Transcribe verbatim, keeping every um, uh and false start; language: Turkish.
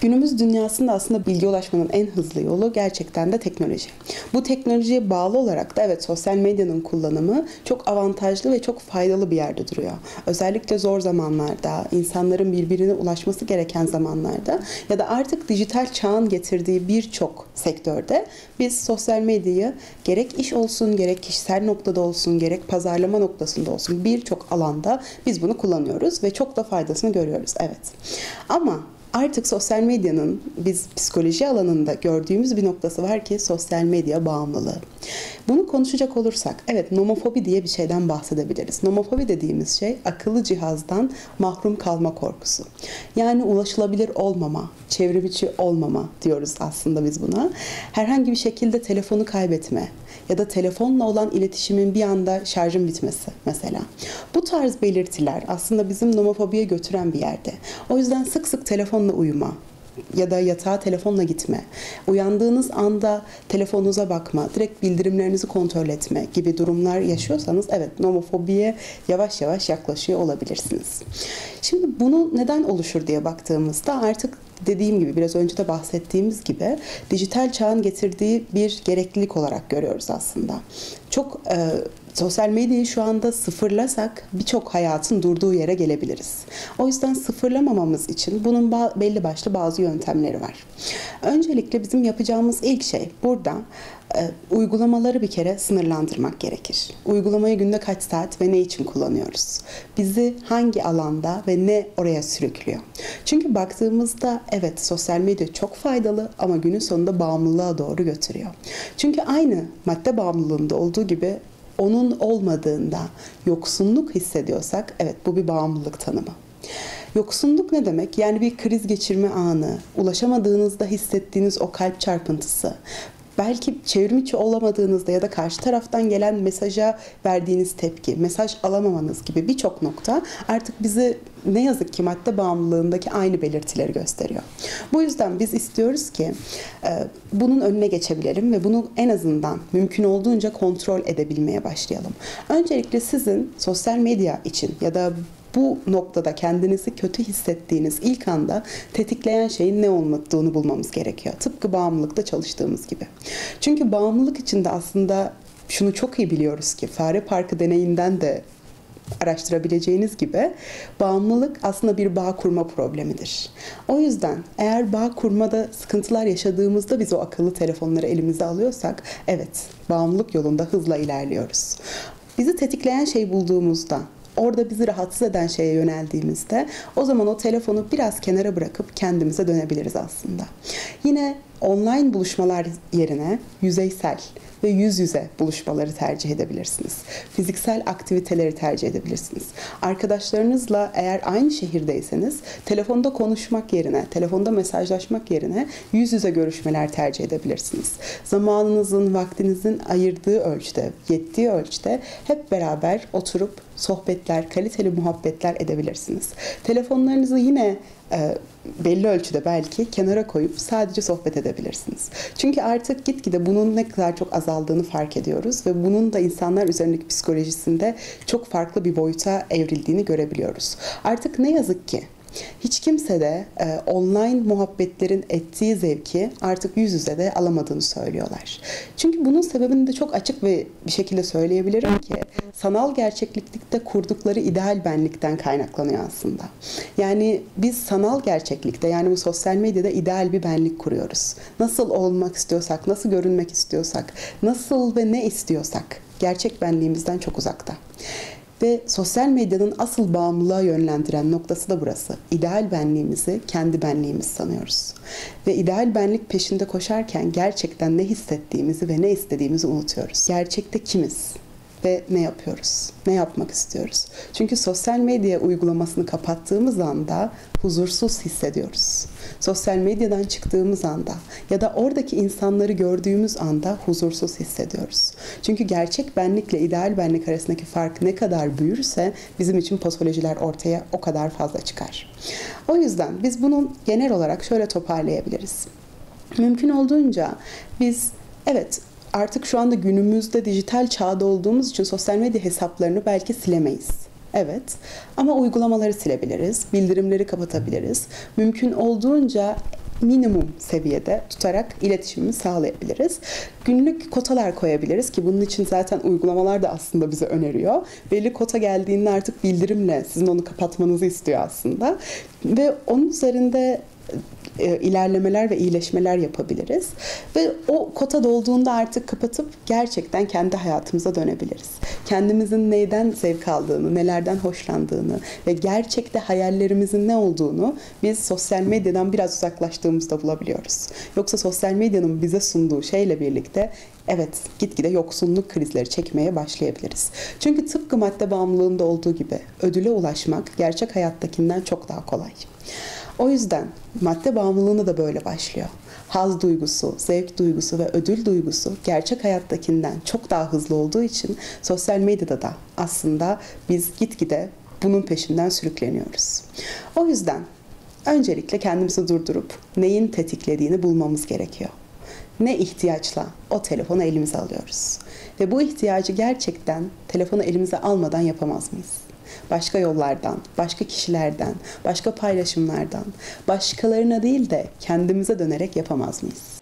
Günümüz dünyasında aslında bilgi ulaşmanın en hızlı yolu gerçekten de teknoloji. Bu teknolojiye bağlı olarak da evet sosyal medyanın kullanımı çok avantajlı ve çok faydalı bir yerde duruyor. Özellikle zor zamanlarda, insanların birbirine ulaşması gereken zamanlarda ya da artık dijital çağın getirdiği birçok sektörde biz sosyal medyayı gerek iş olsun, gerek kişisel noktada olsun, gerek pazarlama noktasında olsun birçok alanda biz bunu kullanıyoruz ve çok da faydasını görüyoruz. Evet. Ama artık sosyal medyanın biz psikoloji alanında gördüğümüz bir noktası var ki sosyal medya bağımlılığı. Bunu konuşacak olursak, evet nomofobi diye bir şeyden bahsedebiliriz. Nomofobi dediğimiz şey akıllı cihazdan mahrum kalma korkusu. Yani ulaşılabilir olmama, çevrimiçi olmama diyoruz aslında biz buna. Herhangi bir şekilde telefonu kaybetme ya da telefonla olan iletişimin bir anda şarjın bitmesi mesela. Bu tarz belirtiler aslında bizim nomofobiye götüren bir yerde. O yüzden sık sık telefonla uyuma ya da yatağa telefonla gitme, uyandığınız anda telefonunuza bakma, direkt bildirimlerinizi kontrol etme gibi durumlar yaşıyorsanız evet nomofobiye yavaş yavaş yaklaşıyor olabilirsiniz. Şimdi bunu neden oluşur diye baktığımızda artık dediğim gibi biraz önce de bahsettiğimiz gibi dijital çağın getirdiği bir gereklilik olarak görüyoruz aslında. Çok e, sosyal medyayı şu anda sıfırlasak birçok hayatın durduğu yere gelebiliriz. O yüzden sıfırlamamamız için bunun belli başlı bazı yöntemleri var. Öncelikle bizim yapacağımız ilk şey burada e, uygulamaları bir kere sınırlandırmak gerekir. Uygulamayı günde kaç saat ve ne için kullanıyoruz? Bizi hangi alanda ve ne oraya sürüklüyor? Çünkü baktığımızda evet sosyal medya çok faydalı ama günün sonunda bağımlılığa doğru götürüyor. Çünkü aynı madde bağımlılığında olduğu gibi onun olmadığında yoksunluk hissediyorsak evet bu bir bağımlılık tanımı. Yoksunluk ne demek? Yani bir kriz geçirme anı, ulaşamadığınızda hissettiğiniz o kalp çarpıntısı, belki çevrimiçi olamadığınızda ya da karşı taraftan gelen mesaja verdiğiniz tepki, mesaj alamamanız gibi birçok nokta artık bizi ne yazık ki madde bağımlılığındaki aynı belirtileri gösteriyor. Bu yüzden biz istiyoruz ki bunun önüne geçebilelim ve bunu en azından mümkün olduğunca kontrol edebilmeye başlayalım. Öncelikle sizin sosyal medya için ya da bu noktada kendinizi kötü hissettiğiniz ilk anda tetikleyen şeyin ne olduğunu bulmamız gerekiyor. Tıpkı bağımlılıkta çalıştığımız gibi. Çünkü bağımlılık içinde aslında şunu çok iyi biliyoruz ki fare parkı deneyinden de araştırabileceğiniz gibi bağımlılık aslında bir bağ kurma problemidir. O yüzden eğer bağ kurmada sıkıntılar yaşadığımızda biz o akıllı telefonları elimize alıyorsak evet bağımlılık yolunda hızla ilerliyoruz. Bizi tetikleyen şey bulduğumuzda orada bizi rahatsız eden şeye yöneldiğimizde o zaman o telefonu biraz kenara bırakıp kendimize dönebiliriz aslında. Yine online buluşmalar yerine yüzeysel ve yüz yüze buluşmaları tercih edebilirsiniz. Fiziksel aktiviteleri tercih edebilirsiniz. Arkadaşlarınızla eğer aynı şehirdeyseniz telefonda konuşmak yerine, telefonda mesajlaşmak yerine yüz yüze görüşmeler tercih edebilirsiniz. Zamanınızın, vaktinizin ayırdığı ölçüde, yettiği ölçüde hep beraber oturup sohbetler, kaliteli muhabbetler edebilirsiniz. Telefonlarınızı yine e, belli ölçüde belki kenara koyup sadece sohbet edebilirsiniz. Çünkü artık gitgide bunun ne kadar çok azaldığını fark ediyoruz ve bunun da insanlar üzerindeki psikolojisinde çok farklı bir boyuta evrildiğini görebiliyoruz. Artık ne yazık ki hiç kimse de e, online muhabbetlerin ettiği zevki artık yüz yüze de alamadığını söylüyorlar. Çünkü bunun sebebini de çok açık ve bir şekilde söyleyebilirim ki sanal gerçeklikte kurdukları ideal benlikten kaynaklanıyor aslında. Yani biz sanal gerçeklikte yani bu sosyal medyada ideal bir benlik kuruyoruz. Nasıl olmak istiyorsak, nasıl görünmek istiyorsak, nasıl ve ne istiyorsak gerçek benliğimizden çok uzakta. Ve sosyal medyanın asıl bağımlılığa yönlendiren noktası da burası. İdeal benliğimizi kendi benliğimiz sanıyoruz. Ve ideal benlik peşinde koşarken gerçekten ne hissettiğimizi ve ne istediğimizi unutuyoruz. Gerçekte kimiz? Ve ne yapıyoruz? Ne yapmak istiyoruz? Çünkü sosyal medya uygulamasını kapattığımız anda huzursuz hissediyoruz. Sosyal medyadan çıktığımız anda ya da oradaki insanları gördüğümüz anda huzursuz hissediyoruz. Çünkü gerçek benlikle ideal benlik arasındaki fark ne kadar büyürse bizim için patolojiler ortaya o kadar fazla çıkar. O yüzden biz bunu genel olarak şöyle toparlayabiliriz. Mümkün olduğunca biz evet artık şu anda günümüzde dijital çağda olduğumuz için sosyal medya hesaplarını belki silemeyiz. Evet ama uygulamaları silebiliriz, bildirimleri kapatabiliriz. Mümkün olduğunca minimum seviyede tutarak iletişimimizi sağlayabiliriz. Günlük kotalar koyabiliriz ki bunun için zaten uygulamalar da aslında bize öneriyor. Belli kota geldiğinde artık bildirimle sizin onu kapatmanızı istiyor aslında. Ve onun üzerinde e, ilerlemeler ve iyileşmeler yapabiliriz. Ve o kota dolduğunda artık kapatıp gerçekten kendi hayatımıza dönebiliriz. Kendimizin neyden zevk aldığını, nelerden hoşlandığını ve gerçekte hayallerimizin ne olduğunu biz sosyal medyadan biraz uzaklaştığımızda bulabiliyoruz. Yoksa sosyal medyanın bize sunduğu şeyle birlikte evet gitgide yoksunluk krizleri çekmeye başlayabiliriz. Çünkü tıpkı madde bağımlılığında olduğu gibi ödüle ulaşmak gerçek hayattakinden çok daha kolay. O yüzden madde bağımlılığına da böyle başlıyor. Haz duygusu, zevk duygusu ve ödül duygusu gerçek hayattakinden çok daha hızlı olduğu için sosyal medyada da aslında biz gitgide bunun peşinden sürükleniyoruz. O yüzden öncelikle kendimizi durdurup neyin tetiklediğini bulmamız gerekiyor. Ne ihtiyaçla o telefonu elimize alıyoruz. Ve bu ihtiyacı gerçekten telefonu elimize almadan yapamaz mıyız? Başka yollardan, başka kişilerden, başka paylaşımlardan, başkalarına değil de kendimize dönerek yapamaz mıyız?